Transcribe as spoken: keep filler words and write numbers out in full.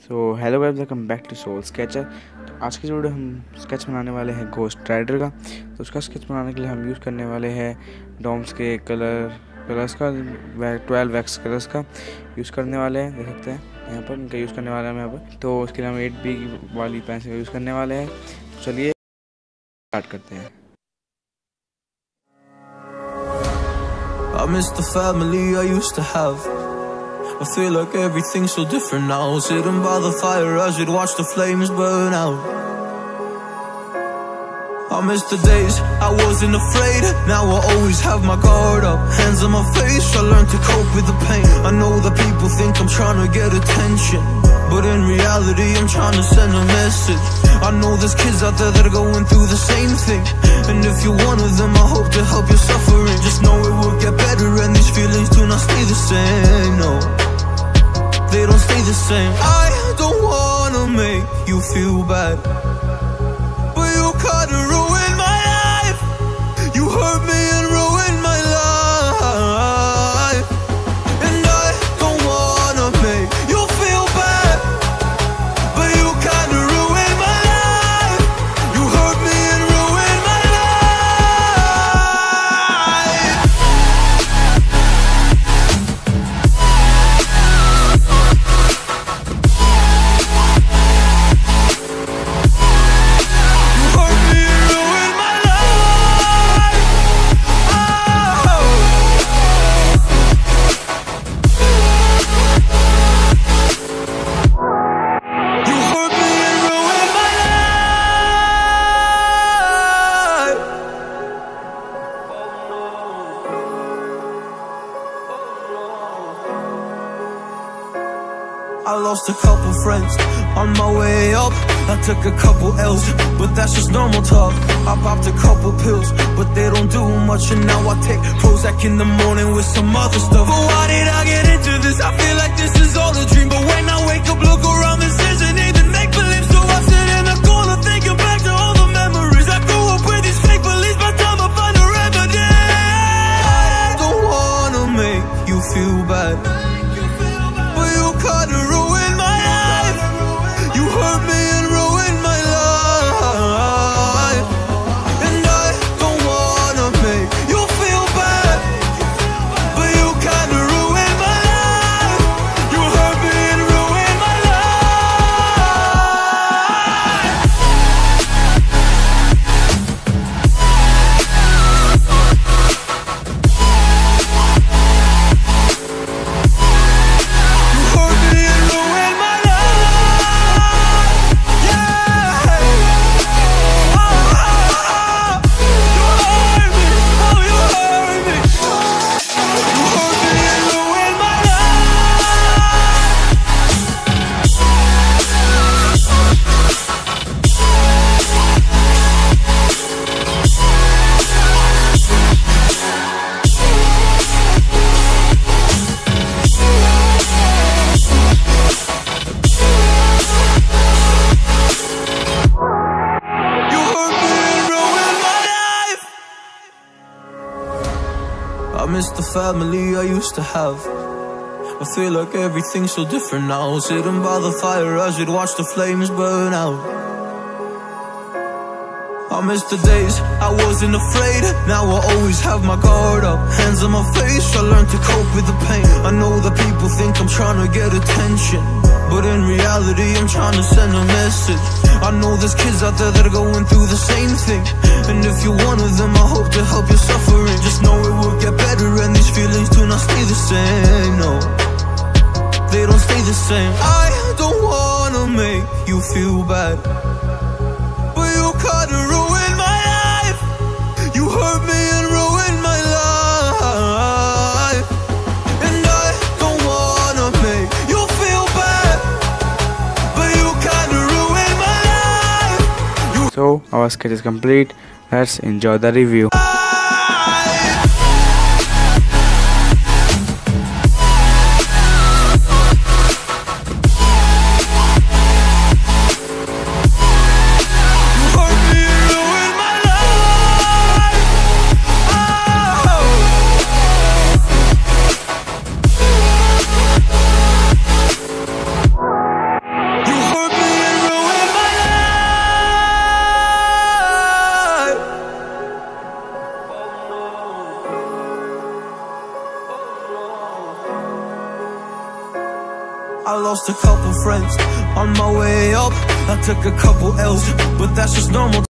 So hello guys, welcome back to Soul Sketcher. तो आज की वीडियो हम स्केच बनाने वाले हैं घोस्ट राइडर का। तो उसका स्केच बनाने के लिए हम यूज़ करने वाले हैं डॉम्स के कलर कलर्स का ट्वेल्व वैक्स कलर्स का यूज़ करने वाले हैं। देख सकते हैं यहाँ पर इनका यूज़ करने वाले हैं हम यहाँ पर। तो उसके लिए हम एट बी वाली पेंसिल का यूज़ करने वाले हैं। तो चलिए स्टार्ट करते हैं। I miss the family I used to have. I feel like everything's so different now. Sitting by the fire as we'd watch the flames burn out. I miss the days I wasn't afraid. Now I always have my guard up. Hands on my face, I learned to cope with the pain. I know that people think I'm trying to get attention, but in reality I'm trying to send a message. I know there's kids out there that are going through the same thing, and if you're one of them, I hope to help your suffering. Just know it will get better and these feelings do not stay the same. No, they don't stay the same. I don't wanna make you feel bad, but you kinda ruined my life. You hurt me and ruined my life, and I don't wanna make you feel bad, but you kinda ruined my life. You hurt me and ruined my life. You hurt me and ruined my life. Oh. You hurt me and ruined my life. I lost a couple friends on my way up. I took a couple L's, but that's just normal talk. I popped a couple pills, but they don't do much. And now I take Prozac in the morning with some other stuff. But why did I get into this? I feel like this is all a dream. But when I wake up, look around, this isn't even make-believe. So I sit in the corner thinking back to all the memories. I grew up with these fake beliefs, by the time I find a remedy. I don't wanna make you feel bad, but you kinda ruined my life. You hurt me and ruined my life, and I don't wanna make you feel bad, but you kinda ruined my life. You hurt me and ruined my life. You hurt me and ruined my life. Yeah. Oh, oh, oh. You hurt me. Oh, you hurt me. You hurt me and ruined my You hurt me and ruined my life. I miss the family I used to have. I feel like everything's so different now. Sitting by the fire as we'd watch the flames burn out. I miss the days I wasn't afraid. Now I always have my guard up. Hands on my face, I learned to cope with the pain. I know that people think I'm trying to get attention, but in reality I'm trying to send a message. I know there's kids out there that are going through the same thing, and if you're one of them, I hope to help your suffering. Just know it will get better and these feelings do not stay the same. No, they don't stay the same. I don't wanna make you feel bad, but you kinda ruined my life. You hurt me and ruined my life, and I don't wanna make you feel bad, but you kinda ruined my life. You So our sketch is complete. Let's enjoy the review. You hurt me and ruined my life. Oh. I lost a couple friends on my way up. I took a couple L's, but that's just normal.